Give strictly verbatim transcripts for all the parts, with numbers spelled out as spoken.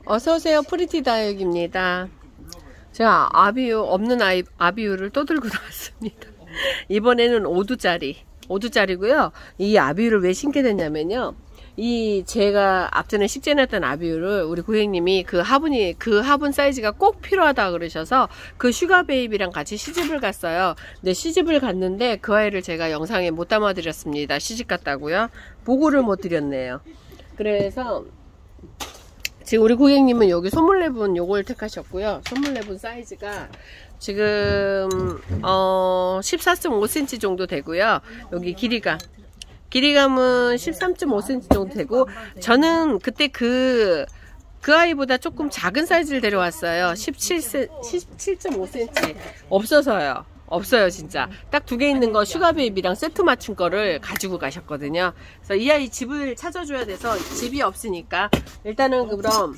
어서오세요. 프리티 다육입니다. 제가 아비유, 없는 아이, 아비유를 또 들고 나왔습니다. 이번에는 오 두짜리. 오 두짜리고요. 이 아비유를 왜 신게 됐냐면요. 이 제가 앞전에 식재놨던 아비유를 우리 고객님이 그 화분이, 그 화분 사이즈가 꼭 필요하다 그러셔서 그 슈가 베이비랑 같이 시집을 갔어요. 근데 시집을 갔는데 그 아이를 제가 영상에 못 담아드렸습니다. 시집 갔다고요. 보고를 못 드렸네요. 그래서 지금 우리 고객님은 여기 소물레분 요걸 택하셨고요. 소물레분 사이즈가 지금 어 십사 점 오 센티미터 정도 되고요. 여기 길이가 길이감은 십삼 점 오 센티미터 정도 되고, 저는 그때 그 그 아이보다 조금 작은 사이즈를 데려왔어요. 십칠 점 오 센티미터 없어서요. 없어요. 진짜 딱 두 개 있는 거 슈가 베이비랑 세트 맞춘 거를 가지고 가셨거든요. 그래서 이 아이 집을 찾아줘야 돼서 집이 없으니까 일단은 그럼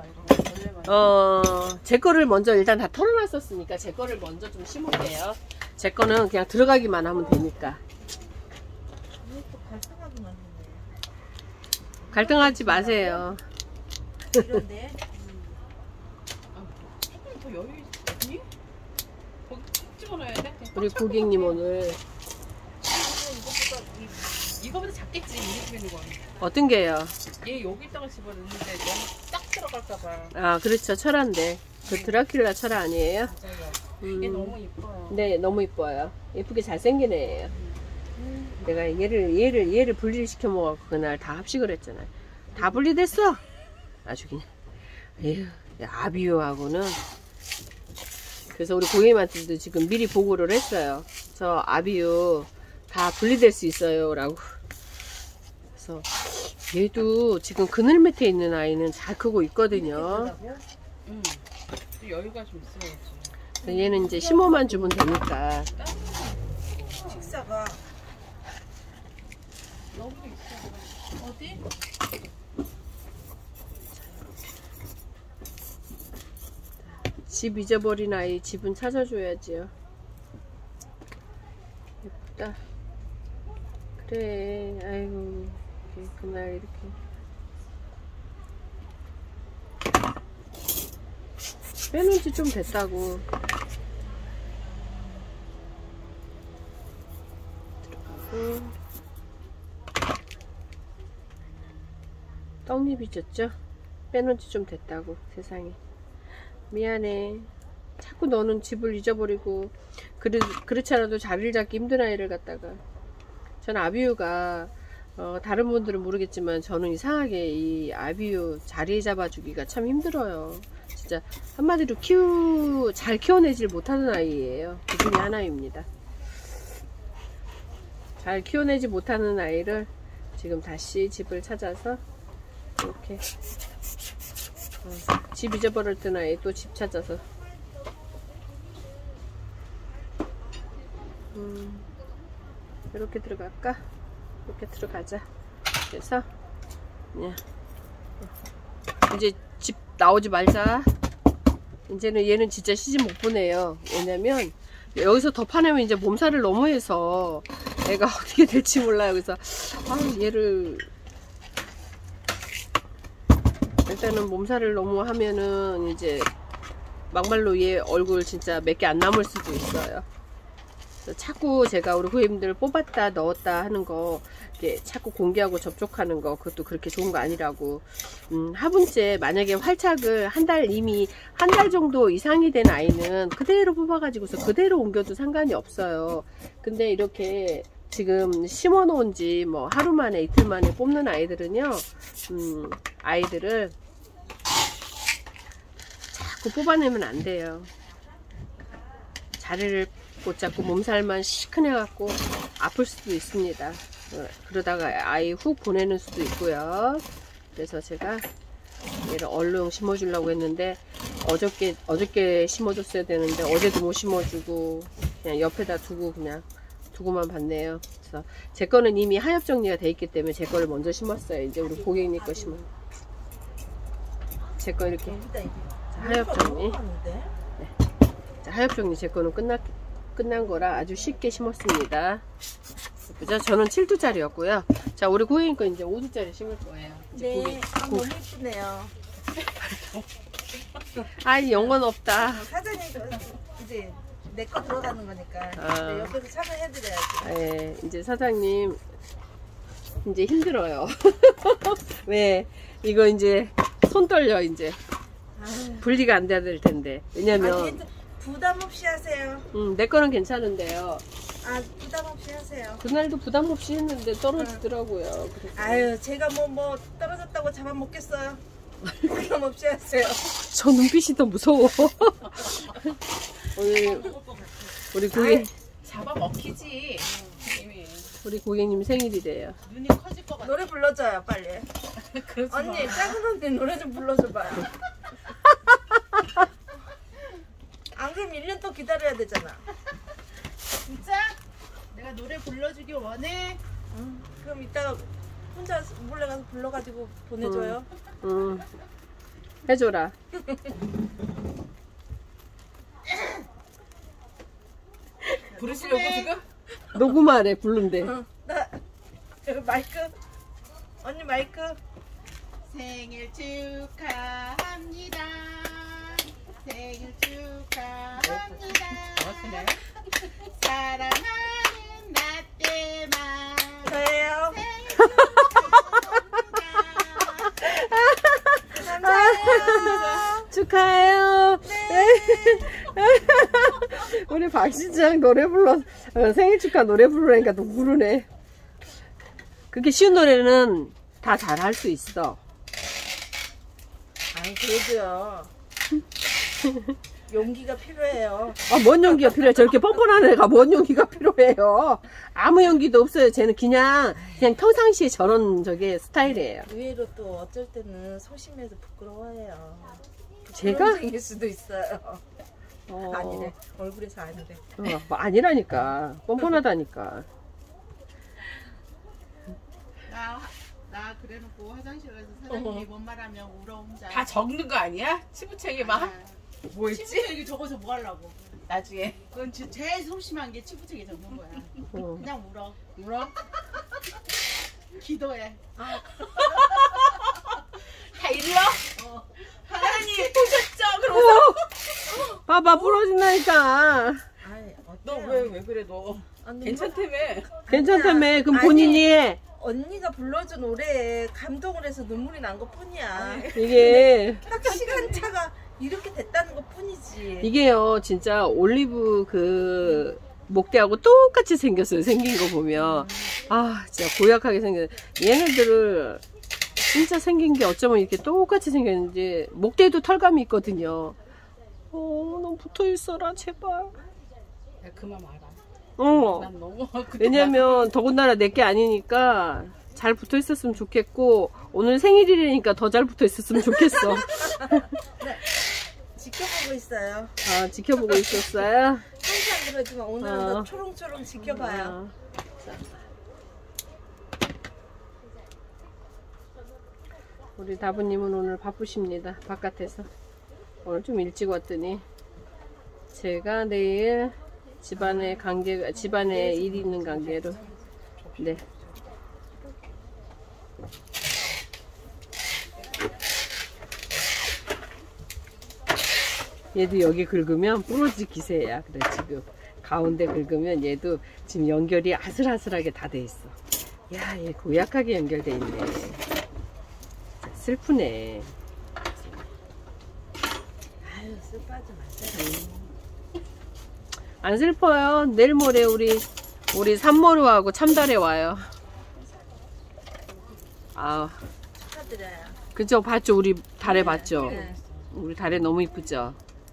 어 제 거를 먼저 일단 다 털어놨었으니까 제 거를 먼저 좀 심을게요. 제 거는 그냥 들어가기만 하면 되니까. 갈등하지 마세요. 이런데 우리 고객님 오늘 이거보다 작겠지. 이렇게 거 어떤 게요? 얘 여기다가 집어넣는데 너무 딱 들어갈까봐. 아 그렇죠. 철화인데 그 드라큘라 철화 아니에요? 맞아요. 음. 얘 너무 이뻐요. 네, 너무 이뻐요. 예쁘게 잘생긴 애예요. 음. 내가 얘를 얘를 얘를 분리시켜 먹었고 그날 다 합식을 했잖아요. 다 분리됐어. 아주 그냥 에휴, 아비유하고는. 그래서 우리 고객님한테도 지금 미리 보고를 했어요. 저 아비유 다 분리될 수 있어요 라고. 그래서 얘도 지금 그늘 밑에 있는 아이는 잘 크고 있거든요. 응. 여유가 좀 있어야지. 얘는 이제 심어만 주면 되니까. 식사가 너무 있어. 어디? 집 잊어버린 아이 집은 찾아줘야지요. 예쁘다. 그래. 아이고 그날 이렇게 빼놓은 지 좀 됐다고. 들어가고 떡잎 잊었죠? 빼놓은 지 좀 됐다고. 세상에 미안해. 자꾸 너는 집을 잊어버리고 그르, 그렇지 않아도 자리를 잡기 힘든 아이를 갖다가. 전 아비유가 어, 다른 분들은 모르겠지만 저는 이상하게 이 아비유 자리 잡아주기가 참 힘들어요. 진짜 한마디로 키우 잘 키워내질 못하는 아이예요. 그 중에 하나입니다. 잘 키워내지 못하는 아이를 지금 다시 집을 찾아서 이렇게 어, 집 잊어버렸던 아이 또 집 찾아서 음, 이렇게 들어갈까? 이렇게 들어가자. 그래서 그냥 이제 집 나오지 말자. 이제는 얘는 진짜 시집 못 보내요. 왜냐면 여기서 더 파내면 이제 몸살을 너무 해서 애가 어떻게 될지 몰라요. 그래서 아, 얘를 일단은 몸살을 너무 하면은 이제 막말로 얘 얼굴 진짜 몇 개 안 남을 수도 있어요. 자꾸 제가 우리 고객님들 뽑았다 넣었다 하는 거 이렇게 자꾸 공개하고 접촉하는 거 그것도 그렇게 좋은 거 아니라고. 음, 화분째 만약에 활착을 한 달 이미 한 달 정도 이상이 된 아이는 그대로 뽑아가지고서 그대로 옮겨도 상관이 없어요. 근데 이렇게 지금 심어 놓은 지 뭐 하루 만에 이틀 만에 뽑는 아이들은요, 음, 아이들을 자꾸 뽑아내면 안 돼요. 자리를 못 잡고 몸살만 시큰해 갖고 아플 수도 있습니다. 그러다가 아이 훅 보내는 수도 있고요. 그래서 제가 얘를 얼른 심어주려고 했는데 어저께 어저께 심어줬어야 되는데 어제도 못 심어주고 그냥 옆에다 두고 그냥 두고만 봤네요. 그래서 제 거는 이미 하엽 정리가 돼 있기 때문에 제 거를 먼저 심었어요. 이제 우리 고객님 거 심어. 제 거 이렇게 자, 하엽 정리. 네. 자, 하엽 정리 제 거는 끝났 끝난 거라 아주 쉽게 심었습니다. 예쁘죠? 저는 칠 두짜리였고요. 자, 우리 고객님 거 이제 오 두짜리 심을 거예요. 네, 고객, 아, 너무 예쁘네요. 아이 영혼 없다. 사장님 이제 내 거 들어가는 거니까 아. 네, 옆에서 참여해드려야지. 예, 이제 사장님 이제 힘들어요. 왜 이거 이제 손 떨려 이제 분리가 안 돼야 될 텐데. 아, 왜냐면 괜찮- 부담 없이 하세요. 음, 내 거는 괜찮은데요. 아 부담 없이 하세요. 그날도 부담 없이 했는데 떨어지더라고요. 그래서 아유 제가 뭐 뭐 떨어졌다고 잡아먹겠어요. 부담 없이 하세요. 저 눈빛이 더 무서워. 오늘 우리 고객 잡아 먹히지. 이미 우리 고객님 생일이래요. 눈이 커질 것 같아. 노래 불러줘요 빨리. 그러지 마. 언니 작은 언니 노래 좀 불러줘봐요. 안 그럼 일 년 또 기다려야 되잖아. 진짜? 내가 노래 불러주길 원해? 응. 그럼 이따가 혼자 몰래 가서 불러가지고 보내줘요. 음, 해줘라. 부르시려고 지금? 녹음하래 부른대. 응. 나 여기 마이크. 언니 마이크. 생일 축하합니다. 생일 축하합니다. 사랑하는 나떼마. 저예요. 생일 축하합니다. 감사해요. 축하해요. 우리 박시장 노래 불러 어, 생일 축하 노래 부르니까 또 부르네. 그렇게 쉬운 노래는 다 잘 할 수 있어. 아니 그래도요. 용기가 필요해요. 아, 뭔 용기가 필요해? 저렇게 뻔뻔한 애가 뭔 용기가 필요해요? 아무 용기도 없어요. 쟤는 그냥 그냥 평상시에 저런 저게 스타일이에요. 의외로 또 어쩔 때는 소심해서 부끄러워해요. 제가 생길 수도 있어요. 어, 아니래. 얼굴에서 아니래. 어, 뭐 아니라니까 뻔뻔하다니까. 나, 나 그래놓고 화장실 가서 사장님이 뭔 말하면 울어 혼자. 다 적는 거 아니야? 치부책에 막? 뭐 했지? 치부책이 적어서 뭐 하려고. 나중에 그건 지- 제일 소심한 게 치부책에 적는 거야. 어. 그냥 울어. 울어? 기도해. 다 일러? 어. 하나님 보셨죠? 그러면서 봐봐 부러진다니까. 아니 너 어때요? 왜 왜 그래 너? 언니, 괜찮다며? 괜찮다며. 그럼 아니. 본인이 해. 언니가 불러준 노래에 감동을 해서 눈물이 난 것 뿐이야. 이게 딱 시간차가 이렇게 됐다는 것 뿐이지. 이게요 진짜 올리브 그 목대하고 똑같이 생겼어요. 생긴 거 보면 아 진짜 고약하게 생겼. 얘네들을 진짜 생긴 게 어쩌면 이렇게 똑같이 생겼는지 목대에도 털감이 있거든요. 어 너무 붙어 있어라 제발. 야 그만 말아. 어 난 너무 왜냐면 더군다나 내게 아니니까 잘 붙어 있었으면 좋겠고 오늘 생일이라니까 더 잘 붙어 있었으면 좋겠어. 지켜보고 있어요. 아 지켜보고 있었어요. 항상 그러지만 오늘은 어. 더 초롱초롱 지켜봐요. 아. 우리 다부님은 오늘 바쁘십니다. 바깥에서. 오늘 좀 일찍 왔더니 제가 내일 집안에 관계 집안에 일이 있는 관계로 네. 얘도 여기 긁으면 부러질 기세야. 그래 지금 가운데 긁으면 얘도 지금 연결이 아슬아슬하게 다 돼 있어. 야, 얘 고약하게 연결돼 있네. 슬프네. 아유 슬퍼하지 마세요. 안 슬퍼요. 내일 모레 우리 우리 산모루하고 참달에 와요. 아, 축하드려요. 그죠? 봤죠? 우리 달에 봤죠? 네. 우리 달에 너무 이쁘죠?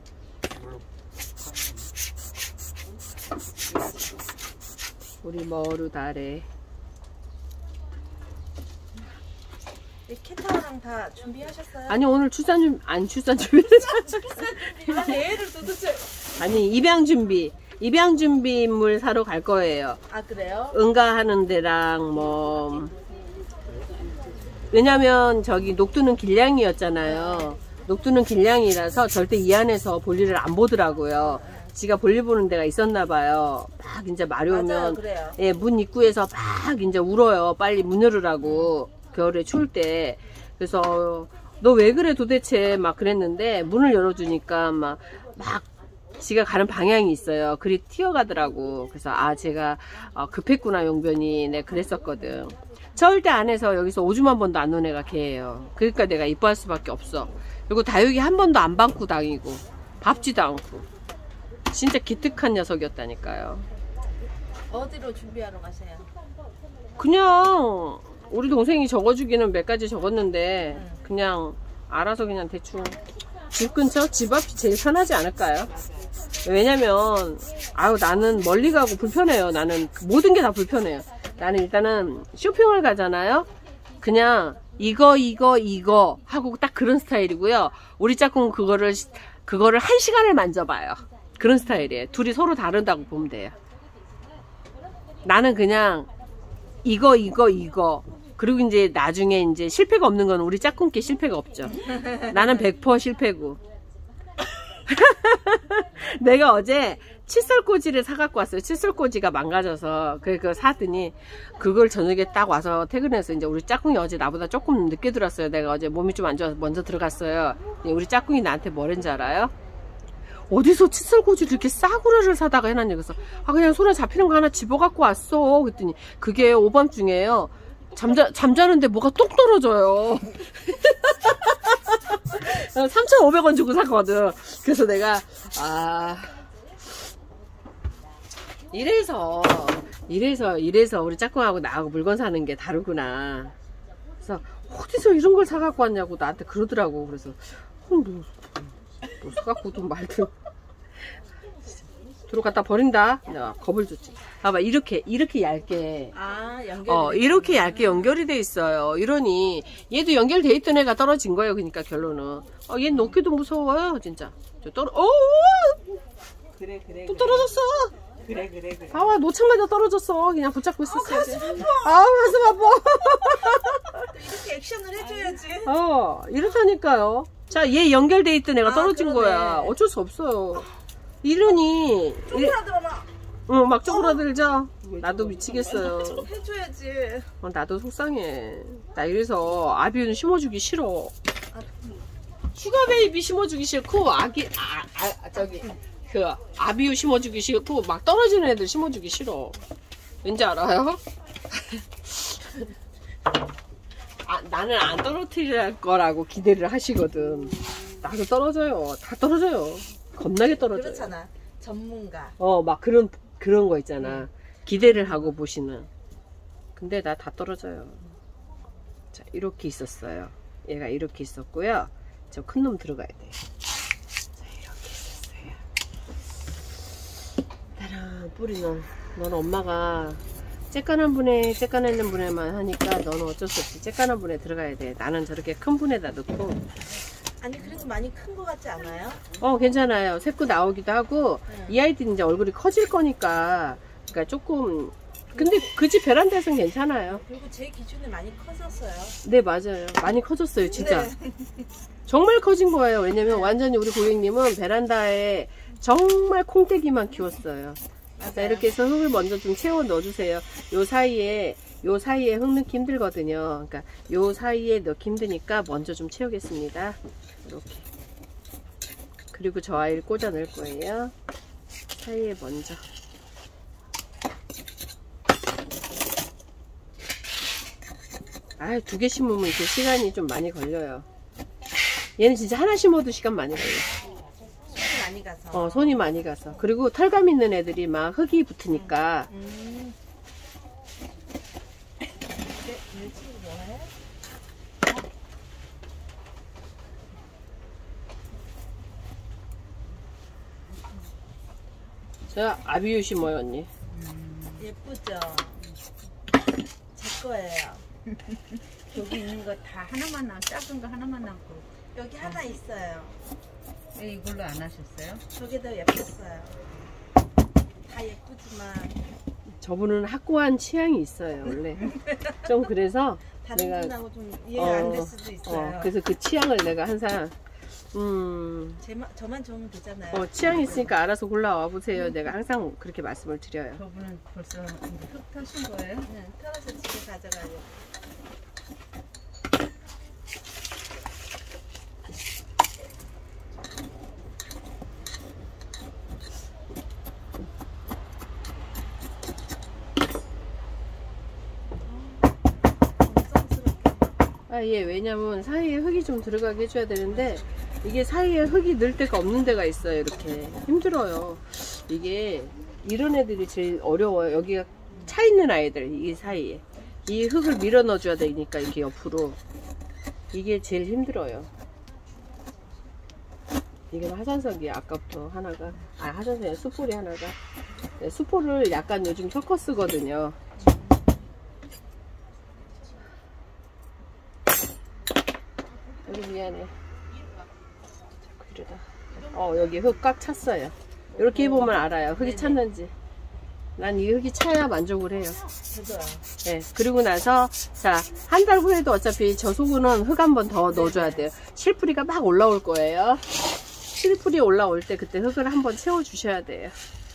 우리 머루 달에. 이 캣타워랑 다 준비하셨어요? 아니 오늘 출산 준 안 출산 준비. 아니 애를 도대체. 아니 입양 준비. 입양 준비물 사러 갈 거예요. 아 그래요? 응가하는 데랑 뭐 왜냐면 저기 녹두는 길냥이였잖아요. 녹두는 길냥이라서 절대 이 안에서 볼일을 안 보더라고요. 지가 볼일 보는 데가 있었나 봐요. 막 이제 말이 맞아요, 오면 그래요. 예, 문 입구에서 막 이제 울어요. 빨리 문 열으라고 겨울에 추울 때. 그래서 너 왜 그래 도대체 막 그랬는데 문을 열어주니까 막 막 지가 가는 방향이 있어요. 그리 튀어가더라고. 그래서 아 제가 어, 급했구나 용변이. 네 그랬었거든. 절대 안에서 여기서 오줌 한 번도 안 놓은 애가 걔예요. 그러니까 내가 이뻐할 수밖에 없어. 그리고 다육이 한 번도 안 밟고 다니고 밟지도 않고 진짜 기특한 녀석이었다니까요. 어디로 준비하러 가세요? 그냥 우리 동생이 적어주기는 몇 가지 적었는데 그냥 알아서 그냥 대충 집 근처 집 앞이 제일 편하지 않을까요? 왜냐면 아유 나는 멀리 가고 불편해요. 나는 모든 게 다 불편해요. 나는 일단은 쇼핑을 가잖아요. 그냥 이거 이거 이거 하고 딱 그런 스타일이고요. 우리 짝꿍 그거를 그거를 한 시간을 만져봐요. 그런 스타일이에요. 둘이 서로 다르다고 보면 돼요. 나는 그냥 이거 이거 이거 그리고 이제 나중에 이제 실패가 없는 건 우리 짝꿍께 실패가 없죠. 나는 백 퍼센트 실패고. 내가 어제 칫솔꽂이를 사갖고 왔어요. 칫솔꽂이가 망가져서 그거 사더니 그걸 저녁에 딱 와서 퇴근해서 이제 우리 짝꿍이 어제 나보다 조금 늦게 들었어요. 내가 어제 몸이 좀 안 좋아서 먼저 들어갔어요. 우리 짝꿍이 나한테 뭐랬는지 알아요? 어디서 칫솔꽂이를 이렇게 싸구려를 사다가 해놨냐. 그래서 아 그냥 손에 잡히는 거 하나 집어갖고 왔어. 그랬더니 그게 오밤중에요. 잠자, 잠자는데 뭐가 똑 떨어져요. 삼천오백 원 주고 샀거든. 그래서 내가 아 이래서 이래서 이래서 우리 짝꿍하고 나하고 물건 사는 게 다르구나. 그래서 어디서 이런 걸 사갖고 왔냐고 나한테 그러더라고. 그래서 어, 너, 너 사갖고 돈 말든 들어갔다 버린다. 내가 겁을 줬지. 봐봐 이렇게 이렇게 얇게 아 연결. 어 이렇게 얇게 연결이 돼 있어요. 이러니 얘도 연결돼 있던 애가 떨어진 거예요. 그러니까 결론은 어, 얘 놓기도 무서워요 진짜. 저 떨어 어 그래 그래. 또 떨어졌어. 그래 그래 그래. 봐봐 노창마다 떨어졌어. 그냥 붙잡고 있었어야지. 아 가슴 아파. 이렇게 액션을 해줘야지. 어 이렇다니까요. 자 얘 연결돼 있던 애가 아, 떨어진 그러네. 거야. 어쩔 수 없어요. 이러니 쪼그라들어라. 응, 막 쪼그라들죠? 나도 미치겠어요. 해줘야지. 어, 나도 속상해. 나 이래서 아비는 심어주기 싫어. 슈가 베이비 심어주기 싫고, 아기, 아, 아, 저기, 그, 아비유 심어주기 싫고, 막 떨어지는 애들 심어주기 싫어. 왠지 알아요? 아, 나는 안 떨어뜨릴 거라고 기대를 하시거든. 나도 떨어져요. 다 떨어져요. 겁나게 떨어져요. 그렇잖아. 전문가. 어, 막 그런, 그런 거 있잖아. 기대를 하고 보시는. 근데 나 다 떨어져요. 자, 이렇게 있었어요. 얘가 이렇게 있었고요. 저 큰 놈 들어가야 돼. 자, 이렇게 있었어요. 따라, 뿌리는. 너는 엄마가 쬐깐한 분에, 쬐깐한 있는 분에만 하니까 너는 어쩔 수 없이 쬐깐한 분에 들어가야 돼. 나는 저렇게 큰 분에다 넣고. 아니 그래도 많이 큰 거 같지 않아요? 어 괜찮아요. 새고 나오기도 하고 네. 이 아이들은 이제 얼굴이 커질 거니까 그러니까 조금 근데 그 집 베란다에서는 괜찮아요. 그리고 제 기준에 많이 커졌어요. 네 맞아요. 많이 커졌어요 진짜. 네. 정말 커진 거예요. 왜냐면 완전히 우리 고객님은 베란다에 정말 콩떼기만 키웠어요. 자 이렇게 해서 흙을 먼저 좀 채워 넣어주세요. 요 사이에 요 사이에 흙 넣기 힘들거든요. 그러니까 요 사이에 넣기 힘드니까 먼저 좀 채우겠습니다. 이렇게. 그리고 저 아이를 꽂아 넣을 거예요. 사이에 먼저. 아, 두 개 심으면 이렇게 시간이 좀 많이 걸려요. 얘는 진짜 하나 심어도 시간 많이 걸려. 손이 많이 가서. 어, 손이 많이 가서. 그리고 털감 있는 애들이 막 흙이 붙으니까. 음. 네, 내 친구 뭐해? 자, 아비유 심어요, 언니. 예쁘죠? 제 거예요. 여기 있는 거 다 하나만 남 작은 거 하나만 남고 여기 하나 있어요. 왜 이걸로 안 하셨어요? 저게 더 예뻤어요. 다 예쁘지만 저분은 확고한 취향이 있어요, 원래. 좀 그래서 다른 내가 분하고 좀 이해가 안 될 수도 있어요. 어, 그래서 그 취향을 내가 항상 음, 제만, 저만 좋으면 되잖아요. 어, 취향이 있으니까 알아서 골라와 보세요. 내가 항상 그렇게 말씀을 드려요. 저분은 벌써 이제 흙 타신 거예요? 네, 털어서 집에 가져가고. 사이에. 왜냐면 사이에 흙이 좀 들어가게 해줘야 되는데 이게 사이에 흙이 넣을 데가 없는 데가 있어요. 이렇게 힘들어요. 이게 이런 애들이 제일 어려워요. 여기가 차 있는 아이들, 이 사이에 이 흙을 밀어 넣어줘야 되니까 이렇게 옆으로. 이게 제일 힘들어요. 이건 하산석이야. 아까부터 하나가, 아 하산석이 수포리 하나가. 네, 수포를 약간 요즘 섞어 쓰거든요. 여기 미안해. 그러다. 어 여기 흙 꽉 찼어요. 이렇게 해보면 알아요. 흙이 찼는지. 난 이 흙이 차야 만족을 해요. 네, 그리고 나서 자, 한 달 후에도 어차피 저 속은 흙 한 번 더 넣어줘야 돼요. 실풀이가 막 올라올 거예요. 실풀이 올라올 때 그때 흙을 한번 채워 주셔야 돼요.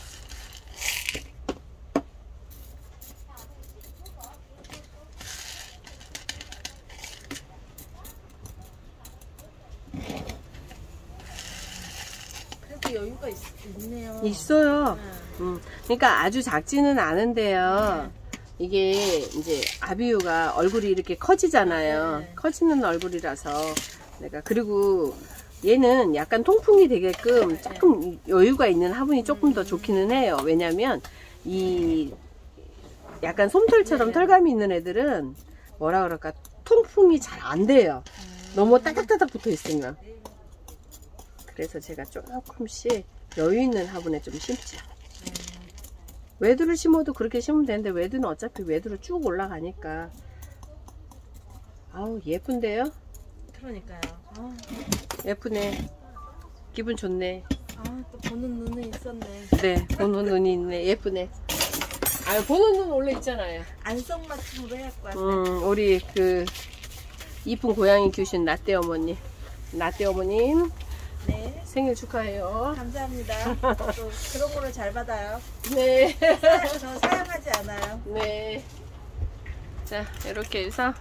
그래도 여유가 있, 있네요. 있어요. 네. 음, 그러니까 아주 작지는 않은데요. 이게 이제 아비유가 얼굴이 이렇게 커지잖아요. 네. 커지는 얼굴이라서 내가. 그리고 얘는 약간 통풍이 되게끔 조금 여유가 있는 화분이 조금 더 좋기는 해요. 왜냐면 이 약간 솜털처럼 털감이 있는 애들은 뭐라 그럴까, 통풍이 잘 안 돼요. 너무 따닥따닥 붙어 있으면. 그래서 제가 조금씩 여유 있는 화분에 좀 심죠. 외두를 심어도 그렇게 심으면 되는데 외두는 어차피 외두로 쭉 올라가니까. 아우 예쁜데요? 그러니까요. 아, 예쁘네. 기분 좋네. 아, 또 보는 눈이 있었네. 네, 보는 눈이 있네. 예쁘네. 아, 보는 눈 원래 있잖아요. 안성맞춤으로 해갖고 왔네. 음, 우리 그 이쁜 고양이 키우신 라떼 어머니, 라떼 어머님 네. 생일 축하해요. 감사합니다. 또 그런 거를 잘 받아요. 네. 사, 저 사양하지 않아요. 네. 자, 이렇게 해서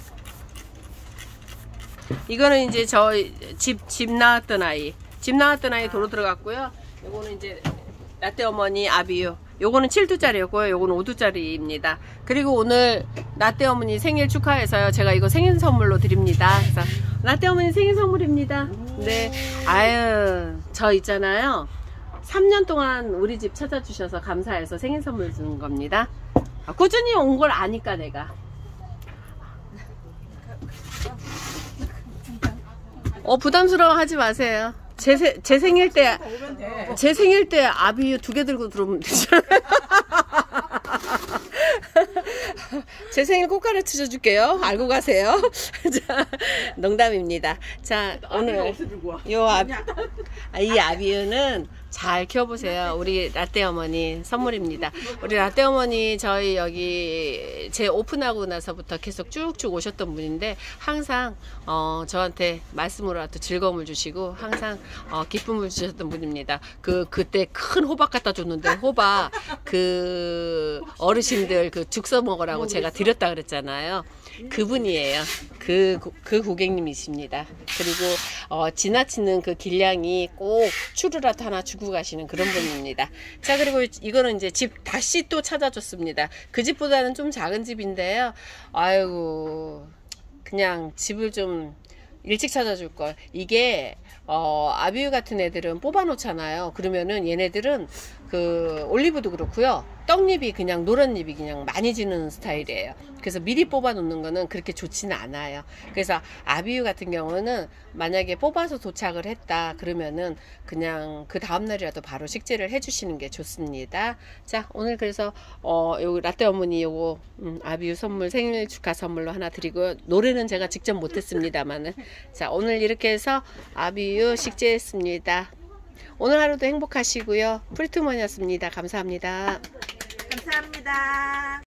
이거는 이제 저 집 집 나왔던 아이, 집 나왔던 아이 도로 들어갔고요. 요거는 이제 라떼 어머니 아비유. 요거는 칠 두짜리였고요. 요거는 오 두짜리입니다. 그리고 오늘 라떼 어머니 생일 축하해서요. 제가 이거 생일 선물로 드립니다. 그래서 라떼 어머니 생일 선물입니다. 네. 아유, 저 있잖아요. 삼 년 동안 우리 집 찾아주셔서 감사해서 생일 선물 주는 겁니다. 아, 꾸준히 온 걸 아니까 내가. 어, 부담스러워 하지 마세요. 제, 세, 제 생일 때, 제 생일 때 아비유 두 개 들고 들어오면 되잖아요. 제 생일 꼭 가르쳐 줄게요. 알고 가세요. 자, 농담입니다. 자, 오늘 요 아비, 아, 이 아비유는 잘 키워보세요. 우리 라떼 어머니 선물입니다. 우리 라떼 어머니 저희 여기 제 오픈하고 나서부터 계속 쭉쭉 오셨던 분인데 항상 어, 저한테 말씀으로라도 즐거움을 주시고 항상 어, 기쁨을 주셨던 분입니다. 그 그때 큰 호박 갖다 줬는데 호박 그 어르신들 그 죽 써 먹으라고 제가 드렸다 그랬잖아요. 그분이에요. 그, 그 고객님이십니다. 그리고 어, 지나치는 그 길냥이 꼭 추루라도 하나 주고 가시는 그런 분입니다. 자, 그리고 이거는 이제 집 다시 또 찾아줬습니다. 그 집보다는 좀 작은 집인데요. 아이고, 그냥 집을 좀 일찍 찾아줄 걸. 이게 어, 아비유 같은 애들은 뽑아 놓잖아요. 그러면은 얘네들은 그 올리브도 그렇고요. 떡잎이 그냥 노란 잎이 그냥 많이 지는 스타일이에요. 그래서 미리 뽑아 놓는 거는 그렇게 좋지는 않아요. 그래서 아비유 같은 경우는 만약에 뽑아서 도착을 했다 그러면은 그냥 그 다음날이라도 바로 식재를 해주시는 게 좋습니다. 자, 오늘 그래서 어, 요 라떼 어머니 요거 음, 아비유 선물 생일 축하 선물로 하나 드리고, 노래는 제가 직접 못했습니다만은 자, 오늘 이렇게 해서 아비유 식재했습니다. 오늘 하루도 행복하시고요. 프리트먼이었습니다. 감사합니다. 감사합니다.